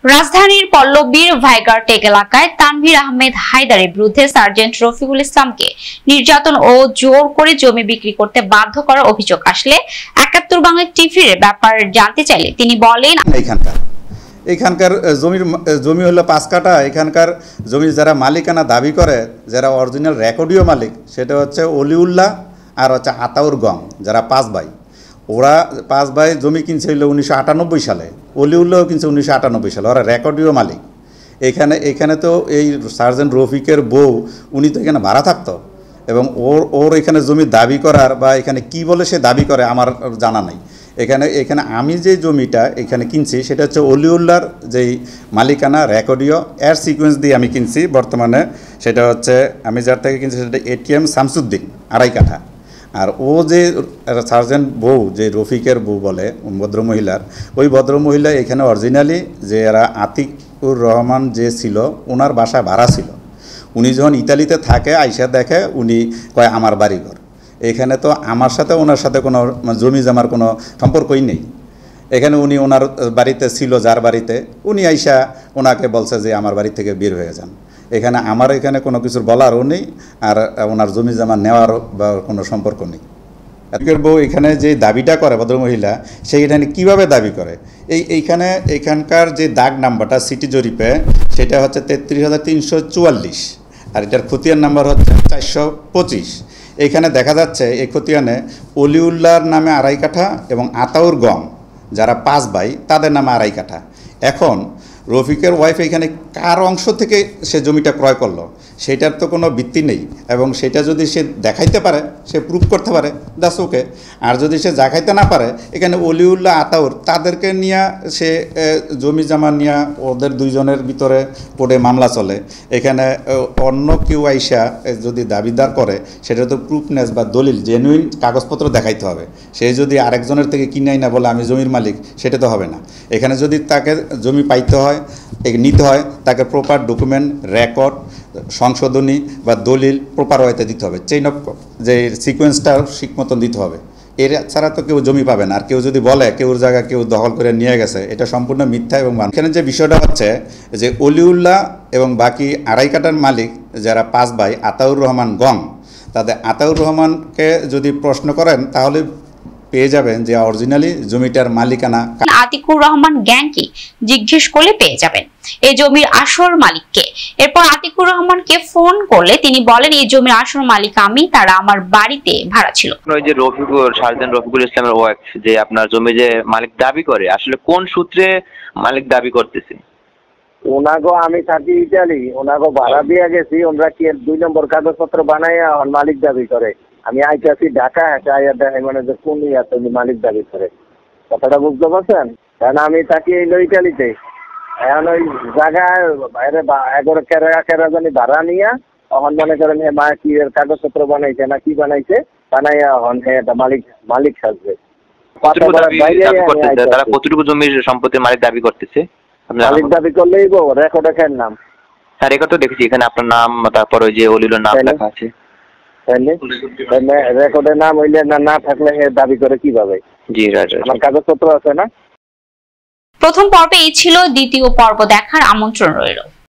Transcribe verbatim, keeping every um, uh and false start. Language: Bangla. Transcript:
রাজধানীর পল্লবীর ভাইগারটেক এলাকায় তানভীর আহমেদ হায়দারের বিরুদ্ধে সার্জেন্ট রফিকুল ইসলামকে নির্যাতন ও জোর করে জমি বিক্রি করতে বাধ্য করার অভিযোগ আসলে একাত্তর বাংলা টিভির ব্যাপার জানতে চাইলে তিনি বলেন, এখানকার এখানকার জমির জমি হলো পাঁচ কাঠা। এখানকার জমির যারা মালিকানা দাবি করে, যারা অরিজিনাল রেকর্ডীয় মালিক, সেটা হচ্ছে অলিউল্লাহ আর হচ্ছে আতাউর গং, যারা পাঁচ ভাই। ওরা পাঁচ ভাই জমি কিনছে হইলো উনিশশো আটানব্বই সালে, অলিউল্লাহও কিনছে উনিশশো আটানব্বই সালে। ওরা রেকর্ডীয় মালিক। এখানে এখানে তো এই সার্জেন্ট রফিকের বউ, উনি তো এখানে ভাড়া থাকতো, এবং ওর ওর এখানে জমি দাবি করার বা এখানে কি বলে সে দাবি করে আমার জানা নাই। এখানে এখানে আমি যে জমিটা এখানে কিনছি সেটা হচ্ছে অলিউল্লাহর যেই মালিকানা রেকর্ডীয়, এর সিকোয়েন্স দিয়ে আমি কিনছি। বর্তমানে সেটা হচ্ছে আমি যার থেকে কিনছি সেটা এটিএম শামসুদ্দিন, আড়াই কাঠা। আর ও যে সার্জেন্ট বউ, যে রফিকের বউ বলে ভদ্রমহিলার, ওই ভদ্রমহিলা এখানে অরিজিনালি যে এরা আতিকুর রহমান যে ছিল, ওনার বাসা ভাড়া ছিল। উনি যখন ইতালিতে থাকে, আইসা দেখে, উনি কয় আমার বাড়িঘর। এখানে তো আমার সাথে ওনার সাথে কোনো জমি জমার কোনো সম্পর্কই নেই। এখানে উনি ওনার বাড়িতে ছিল, যার বাড়িতে, উনি আইসা ওনাকে বলছে যে আমার বাড়ি থেকে বের হয়ে যান। এখানে আমার এখানে কোনো কিছুর বলারও নেই, আর ওনার জমি জমা নেওয়ারও বা কোনো সম্পর্ক নেই। এর বউ এখানে যে দাবিটা করে ভদ্রমহিলা, সেইখানে কীভাবে দাবি করে, এই এইখানে এখানকার যে দাগ নাম্বারটা সিটি জরিপে, সেটা হচ্ছে তেত্রিশ হাজার তিনশো চুয়াল্লিশ, আর এটার খতিয়ান নাম্বার হচ্ছে চারশো পঁচিশ। এখানে দেখা যাচ্ছে এই খতিয়ানে অলিউল্লাহর নামে আড়াই কাঠা এবং আতাউর গম, যারা পাঁচ ভাই, তাদের নামে আড়াই কাঠা। এখন রফিকের ওয়াইফ এখানে কার অংশ থেকে সে জমিটা ক্রয় করলো, সেটার তো কোনো ভিত্তি নেই, এবং সেটা যদি সে দেখাইতে পারে, সে প্রুফ করতে পারে, দ্যাটস ওকে। আর যদি সে দেখাইতে না পারে, এখানে অলিউল্লাহ আতাউর তাদেরকে নিয়ে সে জমি জমা নিয়ে ওদের দুইজনের ভিতরে পড়ে মামলা চলে। এখানে অন্য কেউ আইসা যদি দাবিদার করে, সেটা তো প্রুফনেস বা দলিল, জেনুইন কাগজপত্র দেখাইতে হবে। সে যদি আরেকজনের থেকে কিনাই না বলে আমি জমির মালিক, সেটা তো হবে না। এখানে যদি তাকে জমি পাইতে হয়, নিতে হয়, তাকে প্রপার ডকুমেন্ট, রেকর্ড, সংশোধনী বা দলিল প্রপার ওয়েতে দিতে হবে। চেইন অফ যে সিকোয়েন্সটা ঠিক মতন দিতে হবে। এর ছাড়া তো কেউ জমি পাবে না। আর কেউ যদি বলে কেউর জায়গা কেউ দখল করে নিয়ে গেছে, এটা সম্পূর্ণ মিথ্যা। এবং এখানে যে বিষয়টা হচ্ছে যে অলিউল্লাহ এবং বাকি আড়াই কাঠার মালিক যারা পাঁচ ভাই, আতাউর রহমান গং, তাদের আতাউর রহমানকে যদি প্রশ্ন করেন, তাহলে পেয়ে যাবেন যে অরিজিনালি জমিটার মালিকানা আতিকুর রহমান গ্যাংকে জিজ্ঞেস করলে পেয়ে যাবেন এই জমির আসল মালিককে। এরপর আতিকুর রহমানকে ফোন করলে তিনি বলেন, এই জমির আসল মালিক আমি, তারা আমার বাড়িতে ভাড়া ছিল। ওই যে রফিকুল, সার্জেন্ট রফিকুল ইসলামের ওয়াইফ, যে আপনার জমি যে মালিক দাবি করে, আসলে কোন সূত্রে মালিক দাবি করতেছে? ওনাগো আমি থাকি ইটালি, ওনাগো ভাড়া দিয়ে গেছি, ওনারা কি দুই নম্বর কাগজপত্র বানাইয়া মালিক দাবি করে। আমি আইতাছি ঢাকা, আইয়া দেখে মানে যে কোন ইয়াতে মালিক দাবি করে। কথাটা বুঝতে পারছেন? কারণ আমি থাকি এই ইটালিতে। এখন ওই জায়গায় বাইরে এগারো কেরা কেরা জানি ভাড়া নিয়া, এখন মনে করেন মা কি কাগজপত্র বানাইছে না কি বানাইছে, বানাইয়া এখন এটা মালিক মালিক সাজবে। তারা কতটুকু জমির সম্পত্তির মালিক দাবি করতেছে? মালিক দাবি করলেই গো রেকর্ডে খের নাম। হ্যাঁ, রেকর্ড তো দেখেছি, এখানে আপনার নাম, তারপর ওই যে অলিউল্লাহর নাম লেখা আছে। রেকর্ডের নাম হইলে না না থাকলে দাবি করে কিভাবে? জি রাইট, আমার কাগজপত্র আছে না। প্রথম পর্বে এই ছিল, দ্বিতীয় পর্ব দেখার আমন্ত্রণ রইল।